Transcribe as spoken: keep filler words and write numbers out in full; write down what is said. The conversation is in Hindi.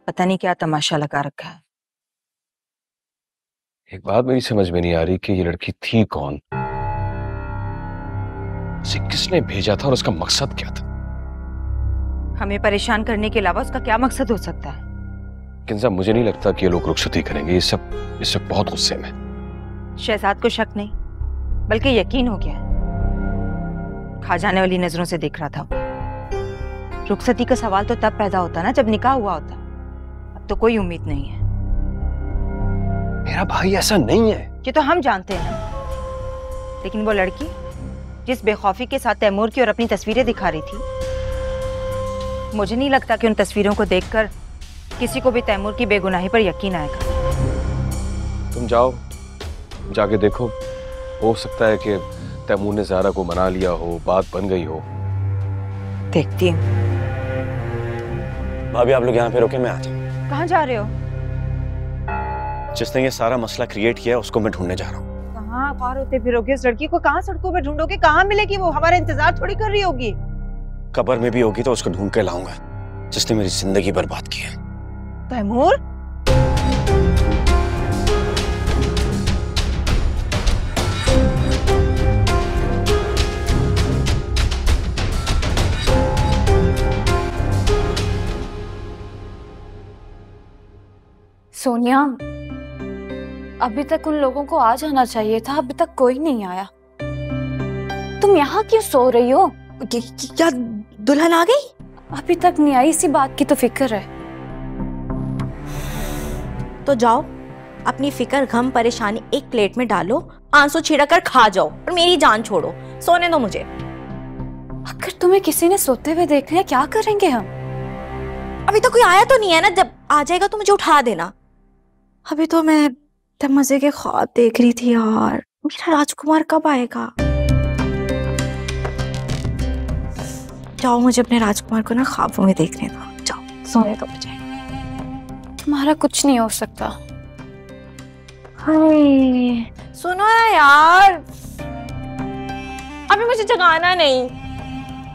पता नहीं क्या तमाशा लगा रखा है। एक बात मेरी समझ में नहीं आ रही कि ये लड़की थी कौन, उसे किसने भेजा था और उसका मकसद क्या था? हमें परेशान करने के अलावा उसका क्या मकसद हो सकता है? किंजा, मुझे नहीं लगता कि ये लोग रुखसती करेंगे। ये सब इस सब बहुत गुस्से में। शहजाद को शक नहीं बल्कि यकीन हो गया। खा जाने वाली नजरों से देख रहा था। रुखसती का सवाल तो तब पैदा होता ना जब निकाह हुआ होता। अब तो कोई उम्मीद नहीं है। मेरा भाई ऐसा नहीं है। ये तो हम जानते हैं ना, लेकिन वो लड़की जिस बेखौफी के साथ तैमूर की और अपनी तस्वीरें दिखा रही थी, मुझे नहीं लगता कि उन तस्वीरों को देखकर किसी को भी तैमूर की बेगुनाही पर यकीन आएगा। तुम जाओ, जाके देखो। हो सकता है कि तैमूर ने ज़ारा को मना लिया हो, बात बन गई हो। देखती हूँ। भाभी आप लोग यहाँ पे रुके, मैं आता हूँ। कहाँ जा रहे हो? जिसने ये सारा मसला क्रिएट किया है उसको मैं ढूंढने जा रहा हूँ। कहाँ पार होते फिरोगे? इस लड़की को कहाँ सड़कों पे ढूंढोगे? कहाँ मिलेगी? वो हमारा इंतजार थोड़ी कर रही होगी। कब्र में भी होगी तो उसको ढूंढ के लाऊंगा, जिसने मेरी जिंदगी बर्बाद की है। तैमूर? सोनिया, अभी तक उन लोगों को आ जाना चाहिए था, अभी तक कोई नहीं आया। तुम यहाँ क्यों सो रही हो? क्या दुल्हन आ गई? अभी तक नहीं आई, इसी बात की तो फिक्र है। तो जाओ, अपनी फिक्र गम परेशानी एक प्लेट में डालो, आंसू छिड़क कर खा जाओ और मेरी जान छोड़ो। सोने दो मुझे। अगर तुम्हें किसी ने सोते हुए देख लिया क्या करेंगे हम? अभी तो कोई आया तो नहीं है ना, जब आ जाएगा तो मुझे उठा देना। अभी तो मैं तब मजे के ख्वाब देख रही थी यार, मेरा राजकुमार कब आएगा? जाओ, मुझे अपने राजकुमार को ना ख्वाबों में देखने दो। जाओ, सोने दो मुझे। तुम्हारा कुछ नहीं हो सकता। हाय, सुनो ना यार, अभी मुझे जगाना नहीं।